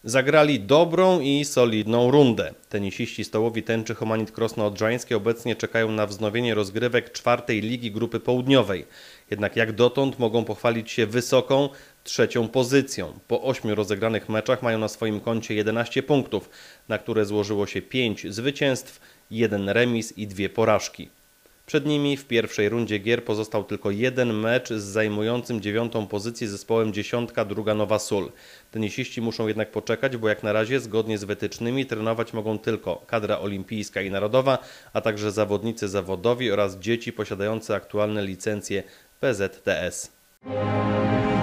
Zagrali dobrą i solidną rundę. Tenisiści stołowi tęczy Homanit Krosno Odrzańskie obecnie czekają na wznowienie rozgrywek czwartej ligi grupy południowej. Jednak jak dotąd mogą pochwalić się wysoką, trzecią pozycją. Po 8 rozegranych meczach mają na swoim koncie 11 punktów, na które złożyło się 5 zwycięstw, 1 remis i 2 porażki. Przed nimi w pierwszej rundzie gier pozostał tylko jeden mecz z zajmującym 9. pozycję zespołem Dziesiątka Druga Nowa Sól. Tenisiści muszą jednak poczekać, bo jak na razie zgodnie z wytycznymi trenować mogą tylko kadra olimpijska i narodowa, a także zawodnicy zawodowi oraz dzieci posiadające aktualne licencje PZTS.